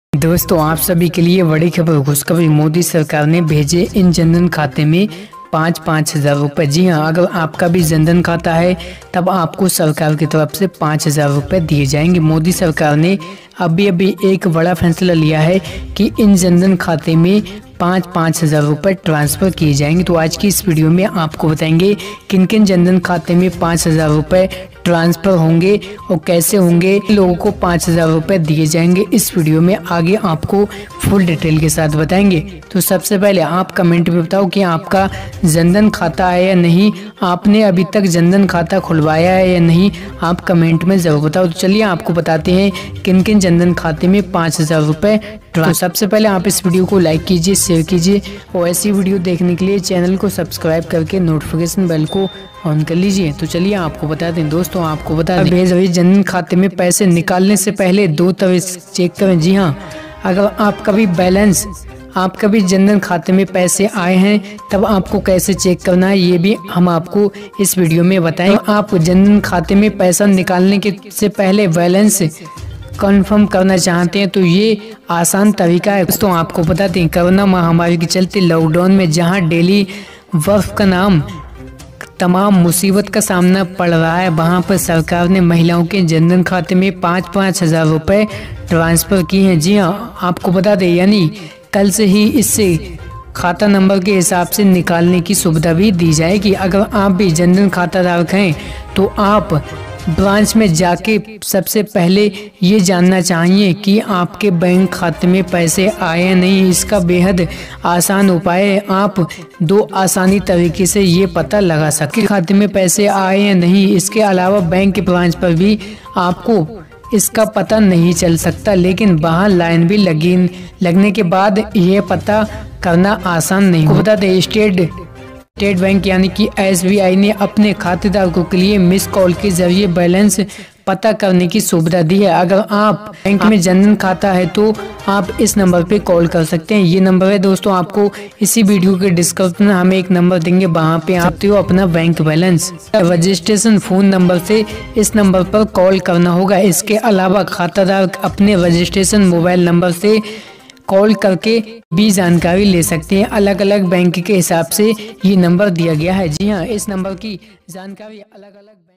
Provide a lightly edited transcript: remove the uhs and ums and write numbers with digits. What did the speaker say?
दोस्तों, आप सभी के लिए बड़ी खबर खुशखबरी। मोदी सरकार ने भेजे इन जनधन खाते में 5-5 हजार रुपये। जी हाँ, अगर आपका भी जनधन खाता है तब आपको सरकार की तरफ से 5,000 रुपये दिए जाएंगे। मोदी सरकार ने अभी एक बड़ा फैसला लिया है कि इन जनधन खाते में 5-5 हजार रुपये ट्रांसफर किए जाएंगे। तो आज की इस वीडियो में आपको बताएंगे किन किन जनधन खाते में 5,000 रुपये ट्रांसफर होंगे और कैसे होंगे, लोगों को 5,000 रुपये दिए जाएंगे। इस वीडियो में आगे आपको फुल डिटेल के साथ बताएंगे। तो सबसे पहले आप कमेंट में बताओ कि आपका जनधन खाता है या नहीं, आपने अभी तक जनधन खाता खुलवाया है या नहीं, आप कमेंट में जरूर बताओ। तो चलिए आपको बताते हैं किन किन जनधन खाते में 5,000 रुपये। तो सबसे पहले आप इस वीडियो को लाइक कीजिए, शेयर कीजिए और ऐसी वीडियो देखने के लिए चैनल को सब्सक्राइब करके नोटिफिकेशन बेल को ऑन कर लीजिए। तो चलिए आपको बता दें दोस्तों, आपको बता दें जनधन खाते में पैसे निकालने से पहले 2 तरह चेक करें। जी हाँ, अगर आप कभी जनधन खाते में पैसे आए हैं तब आपको कैसे चेक करना है ये भी हम आपको इस वीडियो में बताएं। तो आप जनधन खाते में पैसा निकालने के से पहले बैलेंस कंफर्म करना चाहते हैं तो ये आसान तरीका है। दोस्तों, आपको बता दें कोरोना महामारी के चलते लॉकडाउन में जहां डेली वर्क का नाम तमाम मुसीबत का सामना पड़ रहा है, वहां पर सरकार ने महिलाओं के जनधन खाते में 5-5 हजार रुपये ट्रांसफर किए हैं। जी हाँ, आपको बता दें यानी कल से ही इससे खाता नंबर के हिसाब से निकालने की सुविधा भी दी जाएगी। अगर आप भी जनधन खाता धारक हैं तो आप ब्रांच में जाके सबसे पहले ये जानना चाहिए कि आपके बैंक खाते में पैसे आए या नहीं। इसका बेहद आसान उपाय है, आप 2 आसानी तरीके से ये पता लगा सकते हैं खाते में पैसे आए या नहीं। इसके अलावा बैंक के ब्रांच पर भी आपको इसका पता नहीं चल सकता, लेकिन वहाँ लाइन भी लगने के बाद ये पता करना आसान नहीं हो। बता दें स्टेट बैंक यानी कि SBI ने अपने खातेदारों के लिए मिस कॉल के जरिए बैलेंस पता करने की सुविधा दी है। अगर आप बैंक में जनधन खाता है तो आप इस नंबर पे कॉल कर सकते हैं। ये नंबर है दोस्तों, आपको इसी वीडियो के डिस्क्रिप्शन में हम एक नंबर देंगे, वहाँ पे आप तो अपना bank balance registration phone number से इस नंबर पर कॉल करना होगा। इसके अलावा खाताधारक अपने रजिस्ट्रेशन मोबाइल नंबर से कॉल करके भी जानकारी ले सकते हैं। अलग अलग बैंक के हिसाब से ये नंबर दिया गया है। जी हाँ, इस नंबर की जानकारी अलग अलग